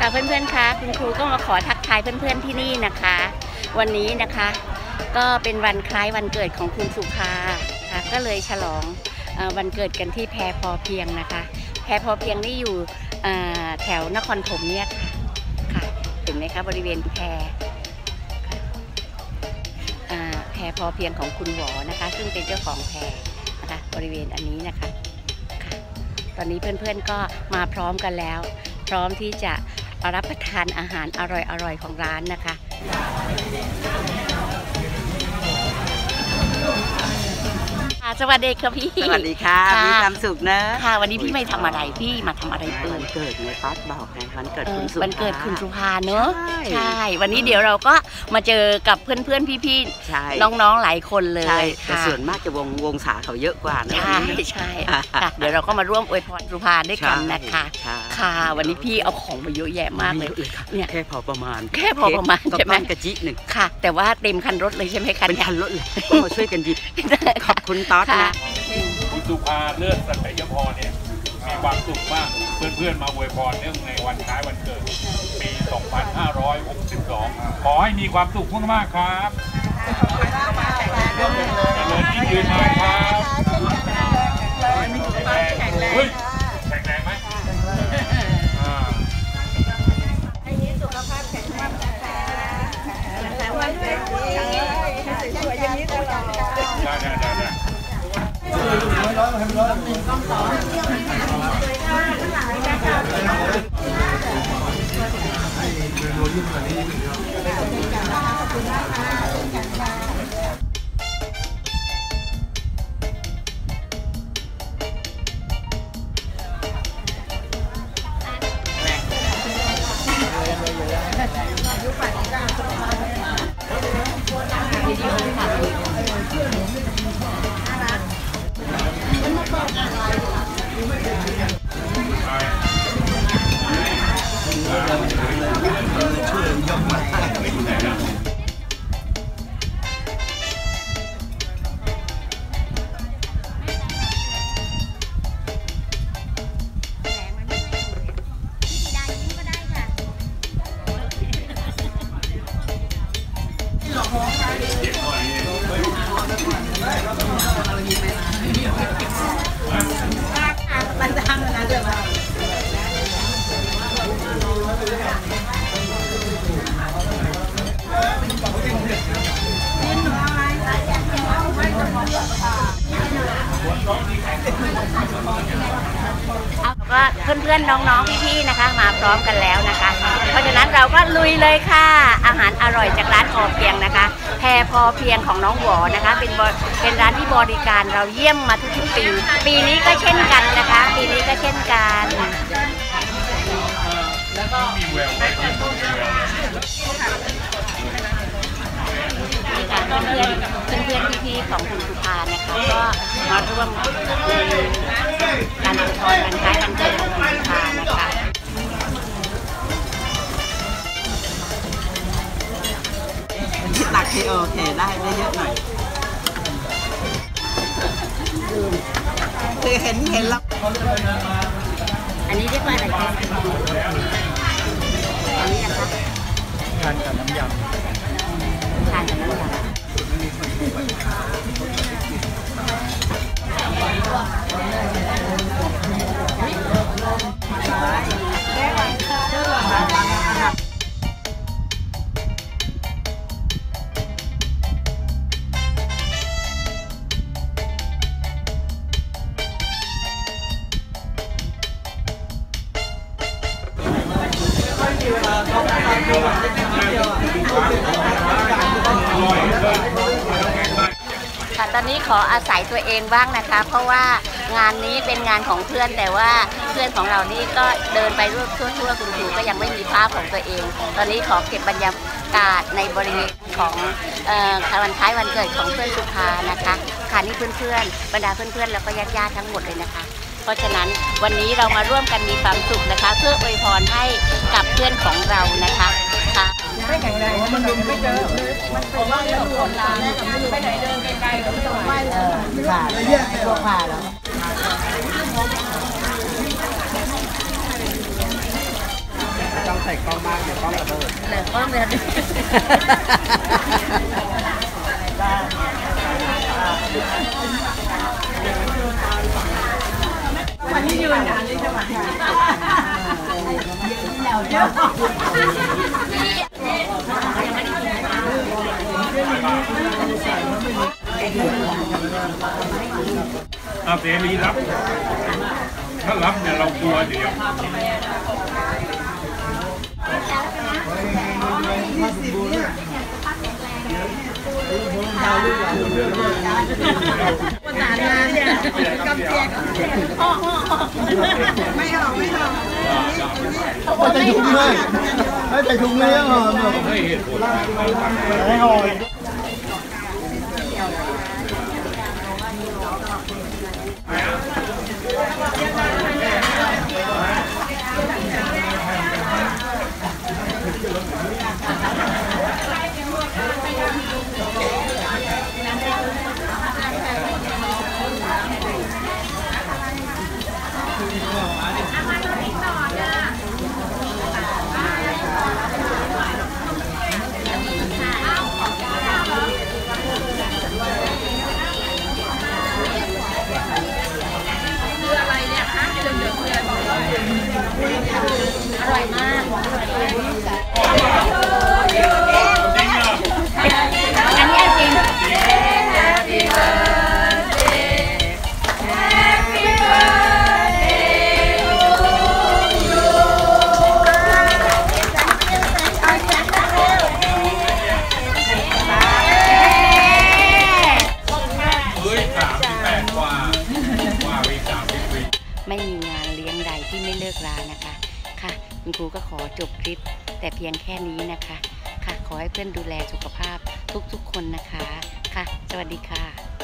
ค่ะเพื่อนๆคะคุณครูก็มาขอทักทายเพื่อนๆที่นี่นะคะวันนี้นะคะก็เป็นวันคล้ายวันเกิดของคุณสุภาค่ะก็เลยฉลองวันเกิดกันที่แพพอเพียงนะคะแพพอเพียงนี่อยู่แถวนครถมเนี่ยค่ะเห็นไหมคะบริเวณแพพอเพียงของคุณหวอนะคะซึ่งเป็นเจ้าของแพนะคะบริเวณอันนี้นะคะค่ะตอนนี้เพื่อนๆก็มาพร้อมกันแล้วพร้อมที่จะรับประทานอาหารอร่อยๆของร้านนะคะสวัสดีค่ะพี่สวัสดีค่ะมีความสุขนะค่ะวันนี้พี่ไม่ทำอะไรพี่มาทำอะไรวันเกิดในป๊อตบอกไงวันเกิดคุณสุภาวันเกิดคุณสุภาเนอะใช่วันนี้เดี๋ยวเราก็มาเจอกับเพื่อนๆพี่ๆน้องๆหลายคนเลยแต่ส่วนมากจะวงศาเขาเยอะกว่านะใช่เดี๋ยวเราก็มาร่วมอวยพรสุภาด้วยกันนะคะค่ะวันนี้พี่เอาของมาเยอะแยะมากเลยเนี่ยแค่พอประมาณใช่ไหมกะจิหนึ่งค่ะแต่ว่าเต็มคันรถเลยใช่ไหมคะเป็นคันรถเลยมาช่วยกันหยิบขอบคุณต๊อดนะคุณสุภาเลิศสัตยพรเนี่ยมีความสุขมากเพื่อนๆมาอวยพรเนื่องในวันคล้ายวันเกิดปี 2562 ขอให้มีความสุขมากๆครับเจริญยิ่งยืนนานครับแข็งแรงไหมสุขภาพแข็งแรงนะคะวันเกิดนี้สวยๆอย่างนี้ตลอดได้มันจะทำนะเดี๋ยวก็เพื่อนๆน้องๆพี่ๆนะคะมาพร้อมกันแล้วนะคะเพราะฉะนั้นเราก็ลุยเลยค่ะอาหารอร่อยจากร้านพอเพียงนะคะแพพอเพียงของน้องหวอนะคะเป็นร้านที่บริการเราเยี่ยมมาทุกๆปีนี้ก็เช่นกันนะคะปีนี้ก็เช่นกันแล้วก็มีแววเพื่อนพี่ๆของคุณสุภานะคะก็มาร่วมในการอวยพรวันคล้ายวันเกิดของคุณสุภานะคะตักที่โอเคได้เยอะหน่อยคือเห็นแล้วอันนี้เรียกว่าอะไรคะอันนี้นะคะทานกับน้ำยำค่ะตอนนี้ขออาศัยตัวเองบ้างนะคะเพราะว่างานนี้เป็นงานของเพื่อนแต่ว่าเพื่อนของเรานี่ก็เดินไปทั่วคุณครูก็ยังไม่มีภาพของตัวเองตอนนี้ขอเก็บบรรยากาศในบริเวณของวันคล้ายวันเกิดของเพื่อนสุภานะคะค่ะนี่เพื่อนๆบรรดาเพื่อนๆแล้วก็ญาติๆทั้งหมดเลยนะคะเพราะฉะนั้นวันนี้เรามาร่วมกันมีความสุขนะคะเพื่ออวยพรให้กับเพื่อนของเรานะคะค่ะไม่แข็งแรงมันดูไม่เจอมันเป็นว่าเรื่องของร้านไปไหนเดินไกลๆก็ไม่ไหวผ่าเยอะตัวผ่าแล้วต้องใส่เลยก็ต้องเรียนวันนี้ยืนงานนี้จะมาเอาเสรีรับถ้ารับเนี่ยเรากลัวเดี๋ยวไม่ออกไม่ใส่ถุงเลยไม่ใส่ถุงเลยเหรอให้เหตุผลไม่ห่ออร่อยมาก อันนี้จริงเฮ้ย38กว่าวี30 ปีไม่มีงานเลี้ยงใดที่ไม่เลิกรานะคะค่ะคุณครูก็ขอจบคลิปแต่เพียงแค่นี้นะคะค่ะขอให้เพื่อนดูแลสุขภาพทุกๆคนนะคะค่ะสวัสดีค่ะ